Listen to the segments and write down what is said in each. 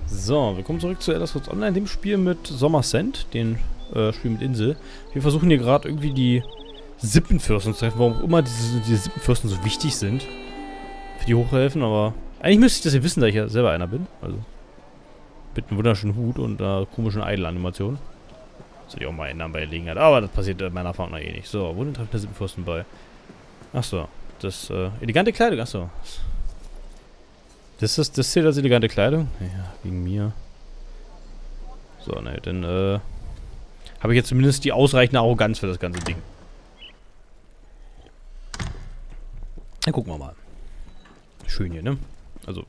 So, willkommen zurück zu Elder Scrolls Online, dem Spiel mit Sommer's End, den Spiel mit Insel. Wir versuchen hier gerade irgendwie die Sippenfürsten zu treffen, warum auch immer diese Sippenfürsten so wichtig sind für die Hochhelfen, aber eigentlich müsste ich das ja wissen, da ich ja selber einer bin. Also mit einem wunderschönen Hut und einer komischen Idle-Animation. Soll ich auch mal ändern bei Gelegenheit, aber das passiert in meiner Erfahrung noch eh nicht. So, wo denn treffen der Sippenfürsten bei? Achso, das elegante Kleidung, achso. Das zählt als elegante Kleidung? Ja, wegen mir. So, ne, dann, habe ich jetzt zumindest die ausreichende Arroganz für das ganze Ding. Dann gucken wir mal. Schön hier, ne? Also,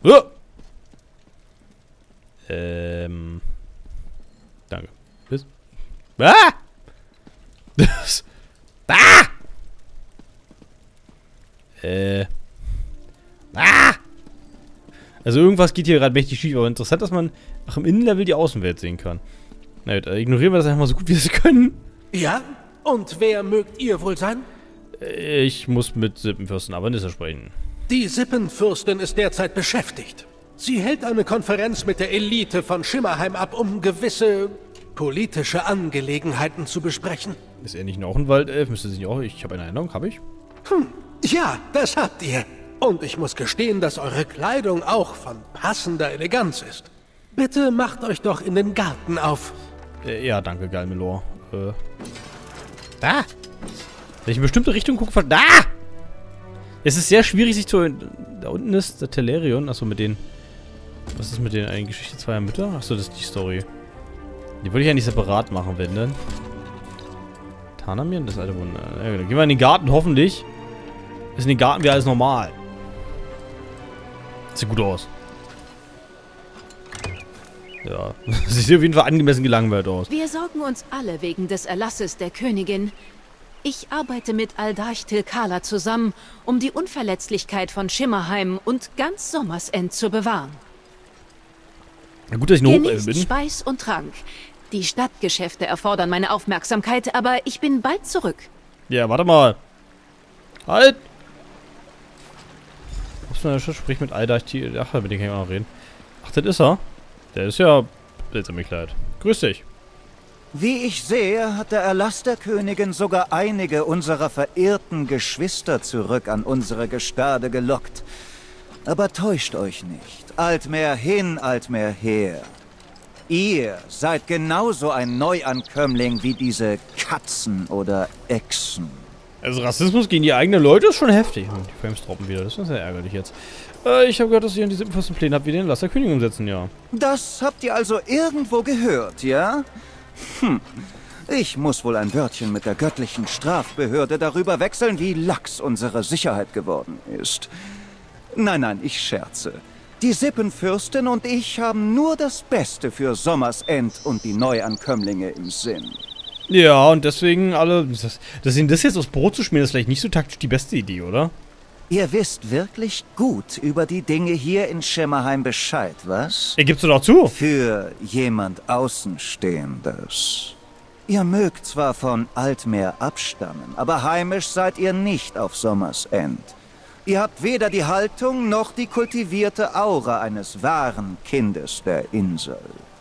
danke. Bis. Ah! Das. Ah! Ah! Also irgendwas geht hier gerade mächtig schief, aber interessant, dass man auch im Innenlevel die Außenwelt sehen kann. Na gut, ignorieren wir das einfach mal so gut wie wir es können. Ja? Und wer mögt ihr wohl sein? Ich muss mit Sippenfürsten Avanissa sprechen. Die Sippenfürstin ist derzeit beschäftigt. Sie hält eine Konferenz mit der Elite von Shimmerheim ab, um gewisse politische Angelegenheiten zu besprechen. Ist er nicht auch ein Waldelf? Müsste sie nicht auch... Ich habe eine Erinnerung, habe ich? Ja, das habt ihr. Und ich muss gestehen, dass eure Kleidung auch von passender Eleganz ist. Bitte macht euch doch in den Garten auf. Ja, danke, Galmelor. Da! Wenn ich in bestimmte Richtung gucke, da! Es ist sehr schwierig, sich zu... Da unten ist der Telerion. Achso, mit den... Was ist mit den eine Geschichte zweier Mütter? Achso, das ist die Story. Die würde ich ja nicht separat machen, wenn denn. Tanamir, das alte Wunder. Ja, dann gehen wir in den Garten, hoffentlich. Ist in den Garten wie alles normal. Sieht gut aus. Ja, sie sieht auf jeden Fall angemessen gelangweilt aus. Wir sorgen uns alle wegen des Erlasses der Königin. Ich arbeite mit Aldarch Tilkala zusammen, um die Unverletzlichkeit von Shimmerheim und ganz Sommer's End zu bewahren. Na gut, dass ich eine Hochelfe Genießt bin. Speis und Trank. Die Stadtgeschäfte erfordern meine Aufmerksamkeit, aber ich bin bald zurück. Ja, warte mal. Halt! Sprich mit Aldarch. Ach, mit dem kann ich auch noch reden. Ach, das ist er. Der ist ja... Seltsam mich leid. Grüß dich. Wie ich sehe, hat der Erlass der Königin sogar einige unserer verehrten Geschwister zurück an unsere Gestade gelockt. Aber täuscht euch nicht. Altmeer hin, Altmeer her. Ihr seid genauso ein Neuankömmling wie diese Katzen oder Echsen. Also Rassismus gegen die eigenen Leute ist schon heftig. Die Frames droppen wieder. Das ist sehr ärgerlich jetzt. Ich habe gehört, dass ihr an die Sippenfürsten Pläne habt, wie den Erlass der Königin umsetzen, ja. Das habt ihr also irgendwo gehört, ja? Ich muss wohl ein Wörtchen mit der göttlichen Strafbehörde darüber wechseln, wie lax unsere Sicherheit geworden ist. Nein, nein, ich scherze. Die Sippenfürstin und ich haben nur das Beste für Sommer's End und die Neuankömmlinge im Sinn. Ja, und deswegen alle... Dass ihnen das jetzt aufs Brot zu schmieren, ist vielleicht nicht so taktisch die beste Idee, oder? Ihr wisst wirklich gut über die Dinge hier in Shimmerheim Bescheid, was? Gibst du doch zu? Für jemand Außenstehendes. Ihr mögt zwar von Altmeer abstammen, aber heimisch seid ihr nicht auf Sommer's End. Ihr habt weder die Haltung noch die kultivierte Aura eines wahren Kindes der Insel.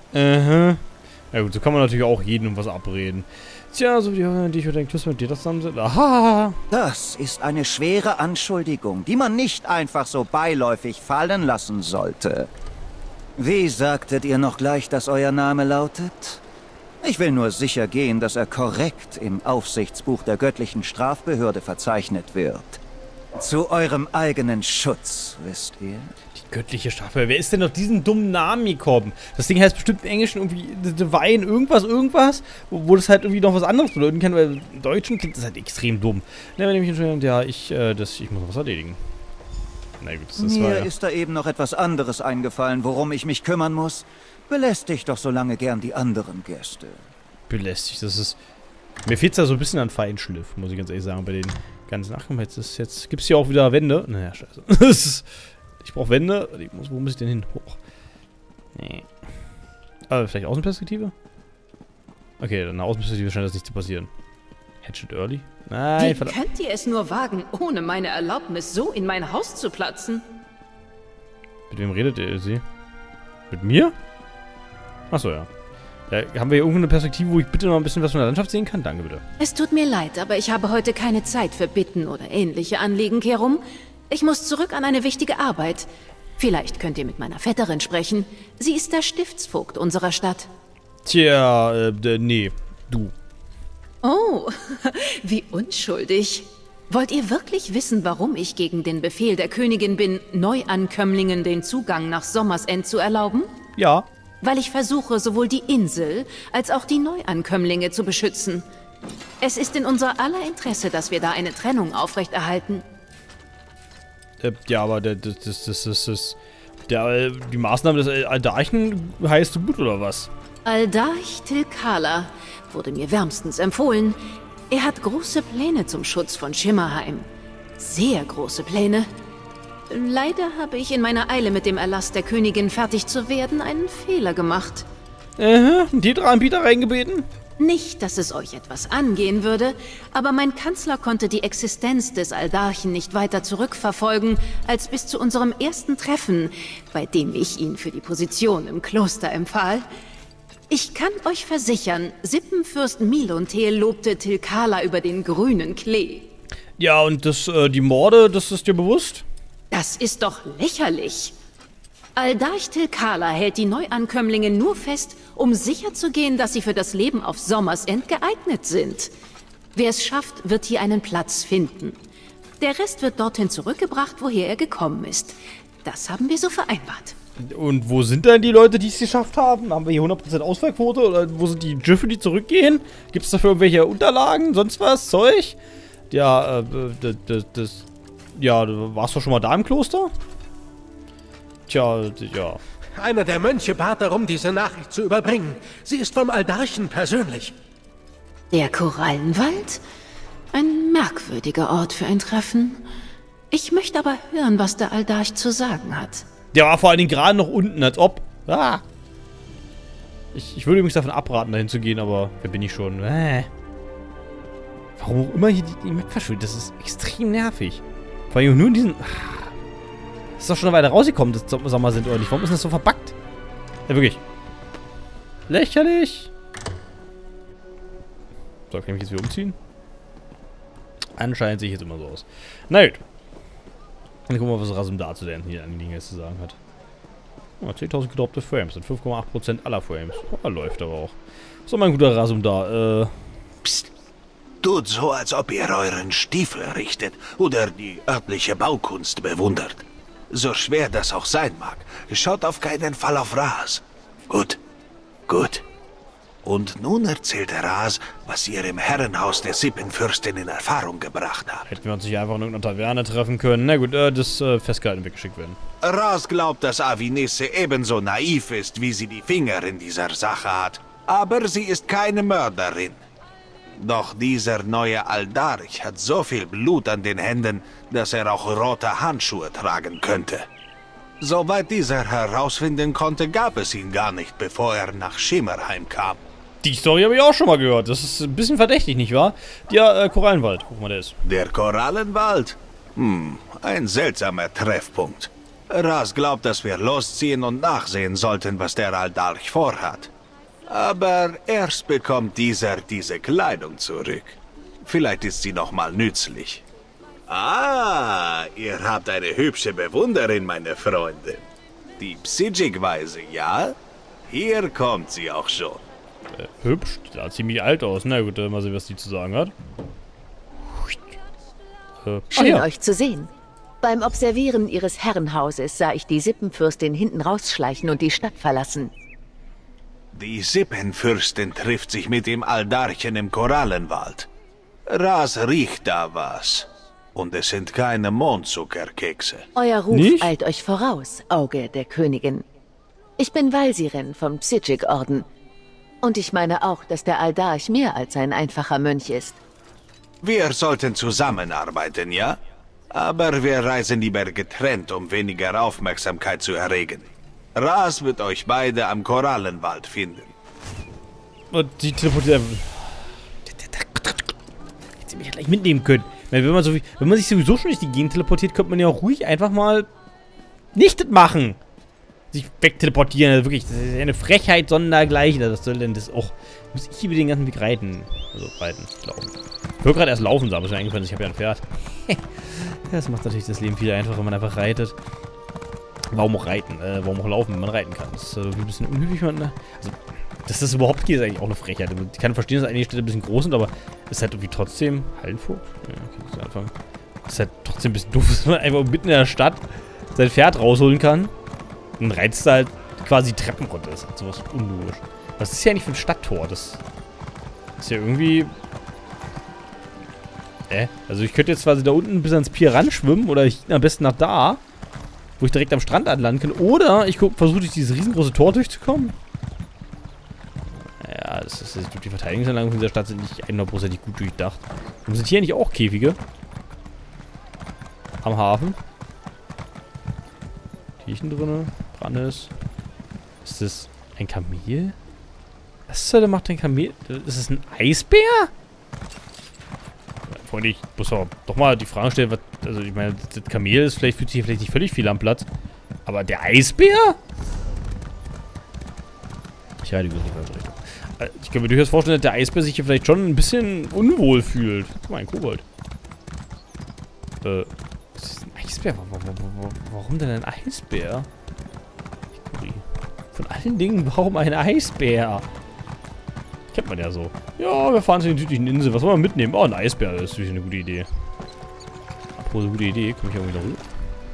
Ja gut, so kann man natürlich auch jeden um was abreden. Tja, so wie die ich oder den mit dir das zusammen sind. Aha! Das ist eine schwere Anschuldigung, die man nicht einfach so beiläufig fallen lassen sollte. Wie sagtet ihr noch gleich, dass euer Name lautet? Ich will nur sicher gehen, dass er korrekt im Aufsichtsbuch der göttlichen Strafbehörde verzeichnet wird. Zu eurem eigenen Schutz, wisst ihr? Die göttliche Strafe. Wer ist denn auf diesen dummen Namen gekommen? Das Ding heißt bestimmt im Englischen irgendwie Divine irgendwas, wo das halt irgendwie noch was anderes bedeuten kann, weil im Deutschen klingt das halt extrem dumm. Ne, wenn ich mich entscheide, ja, ich muss noch was erledigen. Na gut, das Mir war ja. ist da eben noch etwas anderes eingefallen, worum ich mich kümmern muss. Belästigt doch so lange gern die anderen Gäste. Belästigt, das ist... Mir fehlt es da so ein bisschen an Feinschliff, muss ich ganz ehrlich sagen, bei den ganzen Sachen. Jetzt gibt es hier auch wieder Wände. Naja, scheiße. Ich brauche Wände. Wo muss ich denn hin? Hoch. Nee. Aber vielleicht Außenperspektive? Okay, dann eine Außenperspektive scheint das nicht zu passieren. Hatchet Early? Nein, Wie könnt ihr es nur wagen, ohne meine Erlaubnis so in mein Haus zu platzen? Mit wem redet ihr sie? Mit mir? Achso, ja. Haben wir hier irgendwo eine Perspektive, wo ich bitte noch ein bisschen was von der Landschaft sehen kann? Danke, bitte. Es tut mir leid, aber ich habe heute keine Zeit für Bitten oder ähnliche Anliegen, Kerum. Ich muss zurück an eine wichtige Arbeit. Vielleicht könnt ihr mit meiner Vetterin sprechen. Sie ist der Stiftsvogt unserer Stadt. Tja, nee, du. Oh, wie unschuldig. Wollt ihr wirklich wissen, warum ich gegen den Befehl der Königin bin, Neuankömmlingen den Zugang nach Sommersend zu erlauben? Ja. Weil ich versuche, sowohl die Insel als auch die Neuankömmlinge zu beschützen. Es ist in unser aller Interesse, dass wir da eine Trennung aufrechterhalten. Ja, aber die Maßnahme des Aldarchen heißt so gut, oder was? Aldarch Tilkala wurde mir wärmstens empfohlen. Er hat große Pläne zum Schutz von Shimmerheim. Sehr große Pläne. Leider habe ich in meiner Eile mit dem Erlass der Königin fertig zu werden einen Fehler gemacht. Einen Tetra-Anbieter reingebeten? Nicht, dass es euch etwas angehen würde, aber mein Kanzler konnte die Existenz des Aldarchen nicht weiter zurückverfolgen, als bis zu unserem ersten Treffen, bei dem ich ihn für die Position im Kloster empfahl. Ich kann euch versichern, Sippenfürst Milontel lobte Tilkala über den grünen Klee. Ja, und die Morde, das ist dir bewusst? Das ist doch lächerlich. Aldarch Tilkala hält die Neuankömmlinge nur fest, um sicherzugehen, dass sie für das Leben auf Sommersend geeignet sind. Wer es schafft, wird hier einen Platz finden. Der Rest wird dorthin zurückgebracht, woher er gekommen ist. Das haben wir so vereinbart. Und wo sind denn die Leute, die es geschafft haben? Haben wir hier 100% Ausfallquote? Oder wo sind die Schiffe, die zurückgehen? Gibt es dafür irgendwelche Unterlagen? Sonst was? Zeug? Ja, ja, warst du schon mal da im Kloster? Tja, ja. Einer der Mönche bat darum, diese Nachricht zu überbringen. Sie ist vom Aldarchen persönlich. Der Korallenwald? Ein merkwürdiger Ort für ein Treffen. Ich möchte aber hören, was der Aldarch zu sagen hat. Der war vor allen Dingen gerade noch unten, als ob... Ah! Ich würde übrigens davon abraten, dahin zu gehen, aber wer bin ich schon? Warum auch immer hier die Map verschwindet, das ist extrem nervig. Vor allem nur in diesen... Das ist doch schon eine Weile rausgekommen, dass Sommer sind, oder nicht? Warum ist das so verbuggt? Ja, wirklich. Lächerlich. So, kann ich mich jetzt wieder umziehen? Anscheinend sehe ich jetzt immer so aus. Na gut. Dann gucken wir mal, was Rasumdar zu der hier Angelegenheit zu sagen hat. Oh, 10.000 gedroppte Frames und 5,8% aller Frames. Oh, läuft aber auch. So, mein guter Rasumdar, Psst. Tut so, als ob ihr euren Stiefel richtet oder die örtliche Baukunst bewundert. So schwer das auch sein mag, schaut auf keinen Fall auf Ras. Gut, gut. Und nun erzählt Ras, was ihr im Herrenhaus der Sippenfürstin in Erfahrung gebracht habt. hätten wir uns nicht einfach in irgendeiner Taverne treffen können. Na gut, das festgehalten weggeschickt werden. Ras glaubt, dass Avinisse ebenso naiv ist, wie sie die Finger in dieser Sache hat. Aber sie ist keine Mörderin. Doch dieser neue Aldarch hat so viel Blut an den Händen, dass er auch rote Handschuhe tragen könnte. Soweit dieser herausfinden konnte, gab es ihn gar nicht, bevor er nach Shimmerheim kam. Die Story habe ich auch schon mal gehört. Das ist ein bisschen verdächtig, nicht wahr? Ja, Korallenwald. Guck mal, der ist. Der Korallenwald? Ein seltsamer Treffpunkt. Ras glaubt, dass wir losziehen und nachsehen sollten, was der Aldarch vorhat. Aber erst bekommt dieser diese Kleidung zurück. Vielleicht ist sie noch mal nützlich. Ah, ihr habt eine hübsche Bewunderin, meine Freunde. Die Psijic-Weise, ja? Hier kommt sie auch schon. Hübsch. Die sah ziemlich alt aus. Na gut, mal sehen, was die zu sagen hat. Schön, euch zu sehen. Beim Observieren ihres Herrenhauses sah ich die Sippenfürstin hinten rausschleichen und die Stadt verlassen. Die Sippenfürstin trifft sich mit dem Aldarchen im Korallenwald. Ras riecht da was. Und es sind keine Mondzuckerkekse. Euer Ruf Nicht? eilt euch voraus, Auge der Königin. Ich bin Walsirin vom Psijic-Orden. Und ich meine auch, dass der Aldarch mehr als ein einfacher Mönch ist. Wir sollten zusammenarbeiten, ja? Aber wir reisen lieber getrennt, um weniger Aufmerksamkeit zu erregen. Ras wird euch beide am Korallenwald finden. Und die teleportiert. Hätte sie mich ja gleich mitnehmen können. Wenn man sich sowieso schon durch die Gegend teleportiert, könnte man ja auch ruhig einfach mal nicht das machen. sich wegteleportieren. Also wirklich, das ist eine Frechheit sondergleichen. Das soll denn das auch... Muss ich über den ganzen Weg reiten? Also reiten, laufen. Ich wollte gerade erst laufen, aber ist mir eingefallen, ich habe ja ein Pferd. Das macht natürlich das Leben viel einfacher, wenn man einfach reitet. Warum auch reiten? Warum auch laufen, wenn man reiten kann? Das ist ein bisschen unhöflich. Also, dass das überhaupt geht, ist eigentlich auch eine Frechheit. Ich kann verstehen, dass einige Städte ein bisschen groß sind, aber es ist halt irgendwie trotzdem... Hallenvogt? Ja, okay, muss ich anfangen. Das ist halt trotzdem ein bisschen doof, dass man einfach mitten in der Stadt sein Pferd rausholen kann. Und reizt da halt quasi Treppen runter. Das ist halt sowas unlogisch. Was ist ja nicht für ein Stadttor? Das ist ja irgendwie... Also ich könnte jetzt quasi da unten bis ans Pier ranschwimmen oder ich am besten nach da, wo ich direkt am Strand anlanden kann. Oder ich versuche durch dieses riesengroße Tor durchzukommen. Ja, die Verteidigungsanlagen von dieser Stadt sind nicht 100% gut durchdacht. Und sind hier nicht auch Käfige? Am Hafen? Tierchen drinne? Brandes? Ist das ein Kamel? Was zur Hölle macht ein Kamel? Ist es ein Eisbär? Freunde, ich muss doch mal die Frage stellen, was, also ich meine, das Kamel ist fühlt sich vielleicht nicht völlig viel am Platz. Aber der Eisbär? Ich halte die Richtung. Ich kann mir durchaus vorstellen, dass der Eisbär sich hier vielleicht schon ein bisschen unwohl fühlt. Guck mal, ein Kobold. Was ist ein Eisbär? Warum denn ein Eisbär? Von allen Dingen, warum ein Eisbär? Kennt man ja so. Ja, wir fahren zu den südlichen Inseln. Was wollen wir mitnehmen? Oh, ein Eisbär. Das ist natürlich eine gute Idee. Apropos eine gute Idee. Komme ich auch wieder hoch?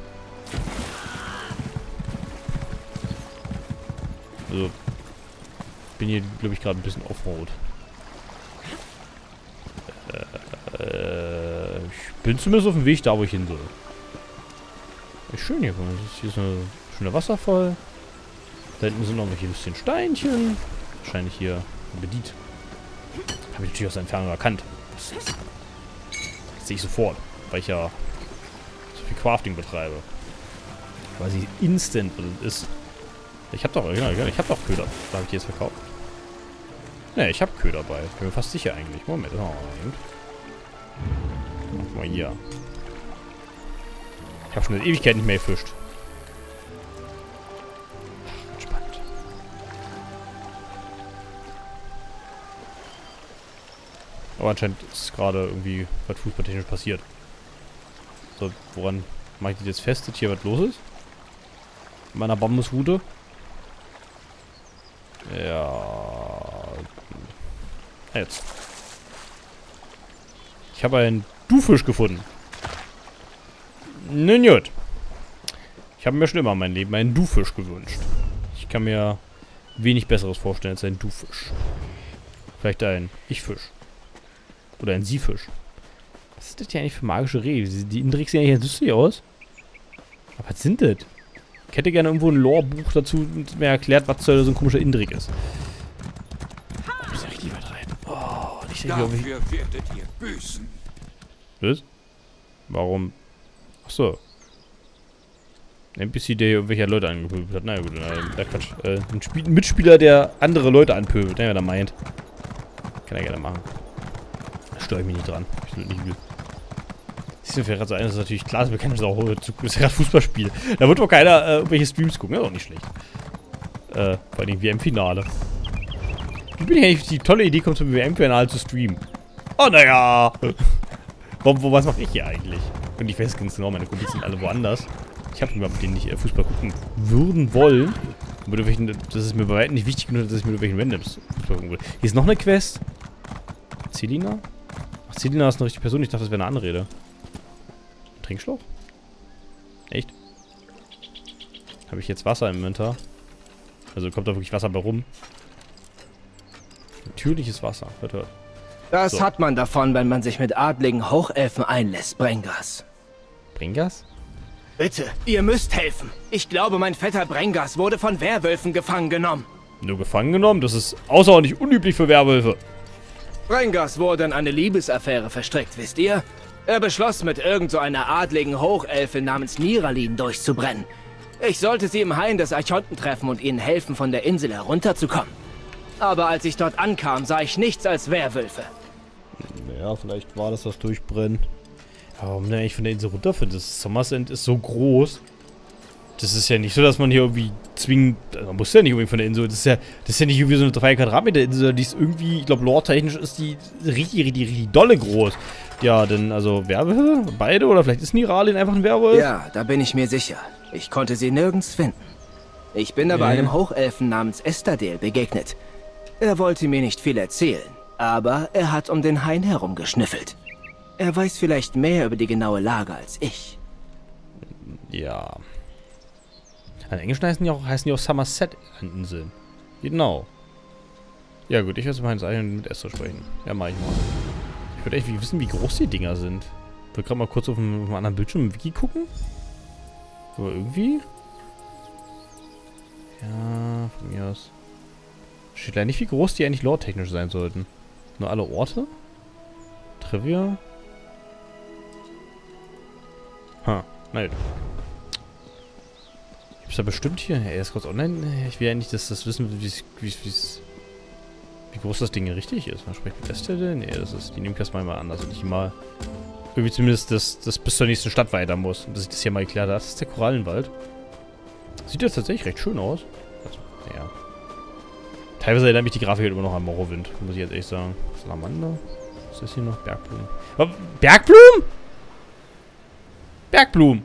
Also, ich bin hier, glaube ich, gerade ein bisschen Offroad. Ich bin zumindest auf dem Weg da, wo ich hin soll. Ist schön hier. Hier ist ein schöner Wasserfall. Da hinten sind noch welche bisschen Steinchen. Wahrscheinlich hier ein Bedient. Habe ich natürlich aus der Entfernung erkannt. Das sehe ich sofort, weil ich ja so viel Crafting betreibe. Quasi instant ist. Ich habe doch, genau, ich habe doch Köder. Da habe ich die jetzt verkauft. Ne, ich habe Köder dabei. Bin mir fast sicher eigentlich. Moment. Guck mal hier. Ich habe schon eine Ewigkeit nicht mehr gefischt. Spannend. Aber anscheinend ist gerade irgendwie was fußballtechnisch passiert. So, woran mache ich das jetzt fest, dass hier was los ist? In meiner Bambusroute? Ja. Jetzt. Ich habe einen Dufisch gefunden. Nun gut. Ich habe mir schon immer in meinem Leben einen Dufisch gewünscht. Ich kann mir wenig Besseres vorstellen als ein Dufisch. Vielleicht ein Ich-Fisch. Oder ein Sie-Fisch. Was ist das hier eigentlich für magische Rehe? Die Indrik sehen ja hier süßlich aus. Aber was sind das? Ich hätte gerne irgendwo ein Lore-Buch dazu, das mir erklärt, was so ein komischer Indrik ist. Oh, muss ja richtig weit rein. Oh, nicht sehr glaube ich. Dafür werdet ihr büßen. Was? Warum? Achso. Ein NPC, der hier irgendwelche Leute angepöbelt hat. Na gut, Quatsch. Ein Mitspieler, der andere Leute anpöbelt, der meint. Kann er gerne machen. Da störe ich mich nicht dran. Ich bin nicht übel. Das ist mir gerade so ein, das ist natürlich klar, dass wir kennen das auch. Das ist ja gerade Fußballspiel. Da wird doch keiner irgendwelche Streams gucken. Das ist auch nicht schlecht. Vor allem WM-Finale. Wie bin ich eigentlich die tolle Idee, kommt zum WM-Finale zu streamen? Oh, naja. Was mache ich hier eigentlich? Und ich weiß ganz genau, meine Kumpels sind alle woanders. Ich habe niemanden, mit denen ich Fußball gucken würden wollen. Das ist mir bei weitem nicht wichtig genug, dass ich mit irgendwelchen Randoms Fußball gucken will. Hier ist noch eine Quest. Celina? Ach, Celina ist eine richtige Person. Ich dachte, das wäre eine Anrede. Trinkschlauch? Echt? Habe ich jetzt Wasser im Inventar? Also kommt da wirklich Wasser bei rum? Natürliches Wasser. Hört. Das So. hat man davon, wenn man sich mit adligen Hochelfen einlässt, Brengas. Bringas? Bitte, ihr müsst helfen. Ich glaube, mein Vetter Brengas wurde von Werwölfen gefangen genommen. Nur gefangen genommen? Das ist außerordentlich unüblich für Werwölfe. Brengas wurde in eine Liebesaffäre verstrickt, wisst ihr? Er beschloss, mit irgend so einer adligen Hochelfe namens Niralin durchzubrennen. Ich sollte sie im Hain des Archonten treffen und ihnen helfen, von der Insel herunterzukommen. Aber als ich dort ankam, sah ich nichts als Werwölfe. Ja, vielleicht war das Durchbrennen. Warum denn eigentlich von der Insel runterfinden? Das Summersend ist so groß. Das ist ja nicht so, dass man hier irgendwie zwingend... Also man muss ja nicht unbedingt von der Insel. Das ist ja nicht irgendwie so eine 3 Quadratmeter Insel. Die ist irgendwie... Ich glaube, lore-technisch ist die richtig dolle groß. Ja, denn also Werwölfe? Beide? Oder vielleicht ist Niralin einfach ein Werwolf? Ja, da bin ich mir sicher. Ich konnte sie nirgends finden. Ich bin aber einem Hochelfen namens Estadel begegnet. Er wollte mir nicht viel erzählen, aber er hat um den Hain herumgeschnüffelt. Er weiß vielleicht mehr über die genaue Lage als ich. Ja. An Englisch heißen die auch Somerset-Inseln. Genau. Ja gut, ich werde mal mit Esther sprechen. Ja, mach ich mal. Ich würde echt wissen, wie groß die Dinger sind. Ich wollte gerade mal kurz auf einem anderen Bildschirm im Wiki gucken. Aber irgendwie... Ja, von mir aus. Steht leider nicht, wie groß die eigentlich lore-technisch sein sollten. Nur alle Orte? Trivia? Na gut. Gibt's da bestimmt hier? Ja, erst kurz online. Ich will ja nicht, dass das wissen, wie groß das Ding richtig ist. Man spricht mit der Stelle? Nee, das ist. Die nehmen das mal anders und ich mal. Irgendwie zumindest das bis zur nächsten Stadt weiter muss. Und dass ich das hier mal erklärt habe. Das ist der Korallenwald. Sieht jetzt tatsächlich recht schön aus. Also, ja. Teilweise erinnert mich die Grafik halt immer noch an Morrowind, muss ich jetzt echt sagen. Salamander. Was ist das hier noch? Bergblumen. Oh, Bergblumen? Bergblumen.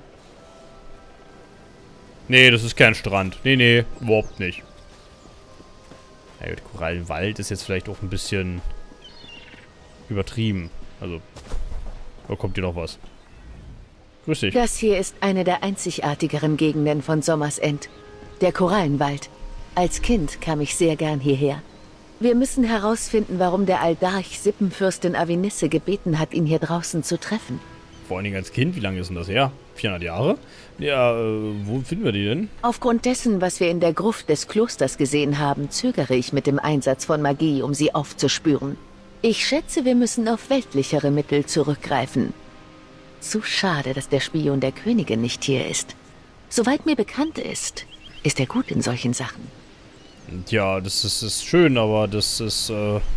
Nee, das ist kein Strand. Nee, überhaupt nicht. Ja gut, Korallenwald ist jetzt vielleicht auch ein bisschen übertrieben. Also, wo kommt hier noch was? Grüß dich. Das hier ist eine der einzigartigeren Gegenden von Sommersend. Der Korallenwald. Als Kind kam ich sehr gern hierher. Wir müssen herausfinden, warum der Aldarch Sippenfürstin Avinisse gebeten hat, ihn hier draußen zu treffen. Vor allen Dingen als Kind, wie lange ist denn das her? 400 Jahre? Ja, wo finden wir die denn? Aufgrund dessen, was wir in der Gruft des Klosters gesehen haben, zögere ich mit dem Einsatz von Magie, um sie aufzuspüren. Ich schätze, wir müssen auf weltlichere Mittel zurückgreifen. Zu schade, dass der Spion der Königin nicht hier ist. Soweit mir bekannt ist, ist er gut in solchen Sachen. Ja, das ist schön, aber das ist,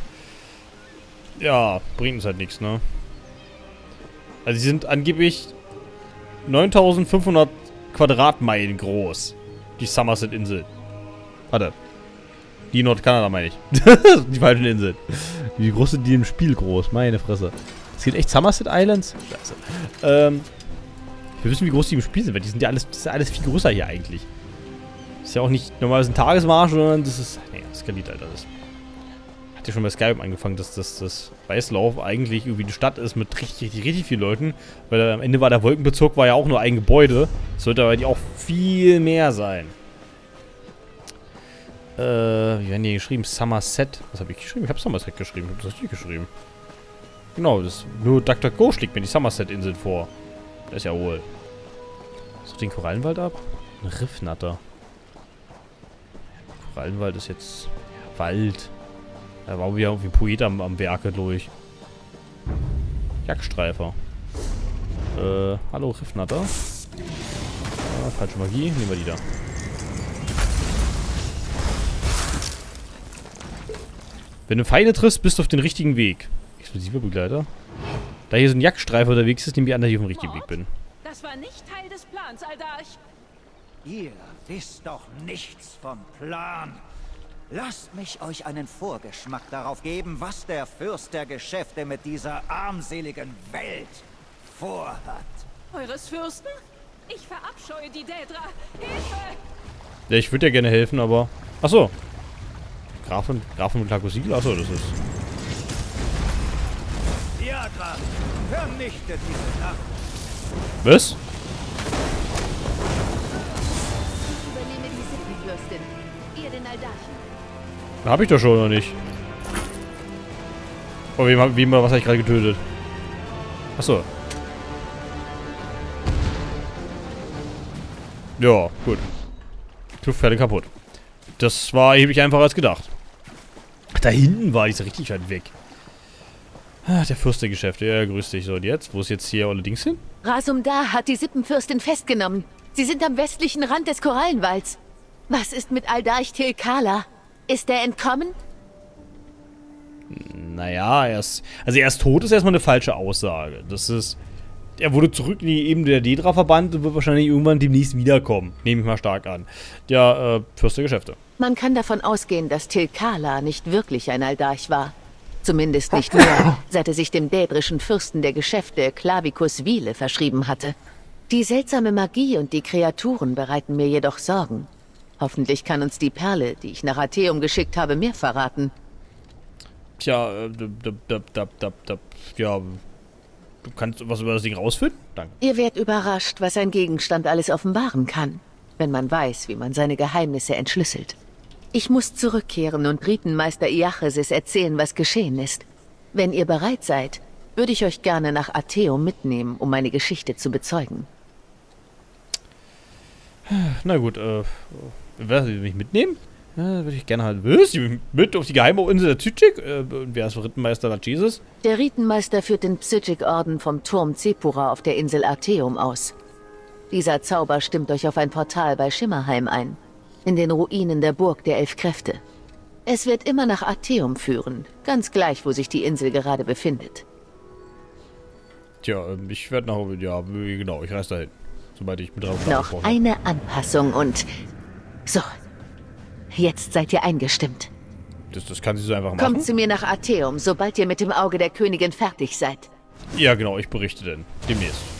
ja, bringt uns halt nichts, ne? Also sie sind angeblich 9500 Quadratmeilen groß. Die Somerset-Insel. Warte. Die Nordkanada meine ich. Die falschen Inseln. Wie groß sind die im Spiel groß? Meine Fresse. Es gibt echt Somerset Islands? Scheiße. Wir wissen, wie groß die im Spiel sind, weil die sind ja alles, das ist ja alles viel größer hier eigentlich. Das ist ja auch nicht normalerweise ein Tagesmarsch, sondern das ist... Nee, das skaliert halt alles. Hat ja schon bei Skyrim angefangen, dass das Weißlauf eigentlich irgendwie eine Stadt ist mit richtig vielen Leuten. Weil am Ende war der Wolkenbezirk war ja auch nur ein Gebäude. Sollte aber die auch viel mehr sein. Wie werden die geschrieben? Somerset. Was habe ich geschrieben? Ich habe Somerset geschrieben. Ich habe das richtig geschrieben. Genau, nur DuckDuckGo schlägt mir die Somerset-Inseln vor. Das ist ja wohl. Such den Korallenwald ab? Ein Riffnatter. Korallenwald ist jetzt... Ja, Wald. Da war wieder irgendwie ein Poet am Werke durch. Jagdstreifer. Hallo Riffnatter. Falsche Magie. Nehmen wir die da. Wenn du Feinde triffst, bist du auf den richtigen Weg. Explosiver Begleiter. Da hier so ein Jagdstreifer unterwegs ist, nehme ich an, dass ich auf dem richtigen Weg bin. Das war nicht Teil des Plans, Aldarch. Ihr wisst doch nichts vom Plan. Lasst mich euch einen Vorgeschmack darauf geben, was der Fürst der Geschäfte mit dieser armseligen Welt vorhat. Eures Fürsten? Ich verabscheue die Daedra. Hilfe! Ja, ich würde ja gerne helfen, aber... Achso. Grafin mit Lagosigel? Achso, das ist... Diadra, vernichtet diese Nacht. Was? Übernehme die Sippenfürstin. Ihr den Aldarchen. Hab ich doch schon, oder nicht? Oh, was habe ich gerade getötet? Achso. Ja, gut. Kluftpferde kaputt. Das war erheblich einfacher als gedacht. Ach, da hinten war die so richtig weit weg. Ah, der Fürst der Geschäfte. Ja, grüß dich. So, und jetzt? Wo ist jetzt hier allerdings hin? Rasumdar hat die Sippenfürstin festgenommen. Sie sind am westlichen Rand des Korallenwalds. Was ist mit Aldarch Tilkala? Ist er entkommen? Naja, er ist tot ist erstmal eine falsche Aussage. Das ist er wurde zurück in die Ebene der Dedra verbannt und wird wahrscheinlich irgendwann demnächst wiederkommen. Nehme ich mal stark an. Der Fürst der Geschäfte. Man kann davon ausgehen, dass Tilkala nicht wirklich ein Aldarch war. Zumindest nicht mehr, seit er sich dem dädrischen Fürsten der Geschäfte Clavicus Vile verschrieben hatte. Die seltsame Magie und die Kreaturen bereiten mir jedoch Sorgen. Hoffentlich kann uns die Perle, die ich nach Atheum geschickt habe, mehr verraten. Tja, ja, du kannst was über das Ding rausfinden? Danke. Ihr werdet überrascht, was ein Gegenstand alles offenbaren kann, wenn man weiß, wie man seine Geheimnisse entschlüsselt. Ich muss zurückkehren und Ritenmeister Iachesis erzählen, was geschehen ist. Wenn ihr bereit seid, würde ich euch gerne nach Atheum mitnehmen, um meine Geschichte zu bezeugen. Na gut, wer will mich mitnehmen? Ja, würde ich gerne halt. Was? Mit auf die geheime Insel der Psychik? Wer ist Ritenmeister Lachesis? Der Ritenmeister führt den Psychik-Orden vom Turm Zepura auf der Insel Atheum aus. Dieser Zauber stimmt euch auf ein Portal bei Schimmerheim ein. In den Ruinen der Burg der 11 Kräfte. Es wird immer nach Atheum führen, ganz gleich, wo sich die Insel gerade befindet. Tja, ich werde nach... Ja, genau, ich reise dahin. Sobald ich mit drauf Noch eine Anpassung und... So, jetzt seid ihr eingestimmt. Das kann sie so einfach machen. Kommt zu mir nach Atheum, sobald ihr mit dem Auge der Königin fertig seid. Ja, genau, ich berichte dann. Demnächst.